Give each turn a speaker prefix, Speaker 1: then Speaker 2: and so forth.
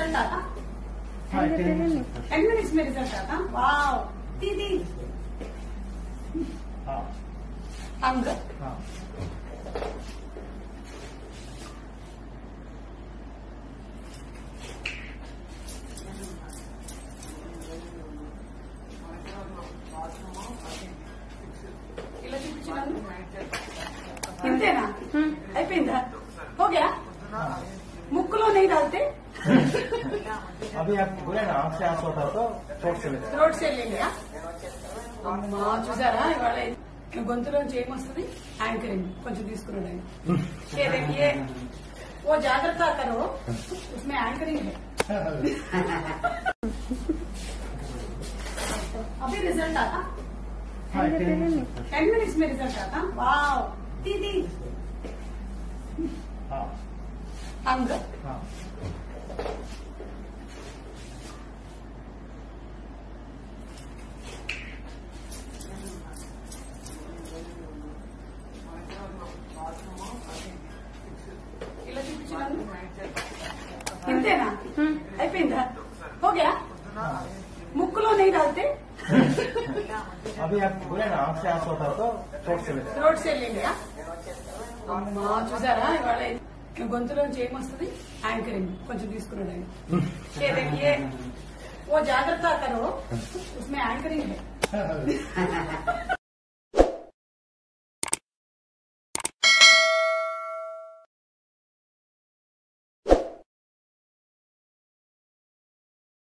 Speaker 1: Result आता?
Speaker 2: हाँ,
Speaker 1: 10 minutes में रिजल्ट आता? वाव! दीदी
Speaker 2: हाँ
Speaker 1: अंग
Speaker 2: हाँ
Speaker 1: ఇలా చూపించగలను ఇంతేనా అయిపోయిందా हो गया ముక్కులో नहीं डालते
Speaker 2: अभी आप बोले ना आँख से आंसू होता तो थ्रोट से लेते
Speaker 1: రోడ్ సైడ్ లేండియా అమ్మా చూసారా ఇవాళ గొంతులోంచి ఏమొస్తుంది యాంకరింగ్ కొంచెం తీసుకున్నాడు ఆయన ये देखिए वो जागृता करो उसमें एंकरिंग है अभी रिजल्ट आता?
Speaker 2: हाँ
Speaker 1: 10 मिनट्स में रिजल्ट आता? वाव! दीदी
Speaker 2: हाँ
Speaker 1: अंग
Speaker 2: हाँ
Speaker 1: ఇలా చూపించగలను ఇంతేనా అయిపోయిందా हो गया ముక్కులో नहीं डालते
Speaker 2: अभी आप बोले ना आँख से आंसू होता तो थ्रोट से लेते
Speaker 1: రోడ్ సైడ్ లేండియా అమ్మా చూసారా ఇవాళ గొంతులోంచి ఏమొస్తుంది యాంకరింగ్ కొంచెం తీసుకున్నాడు ఆయన ये देखिए वो जागृता करो उसमें एंकरिंग है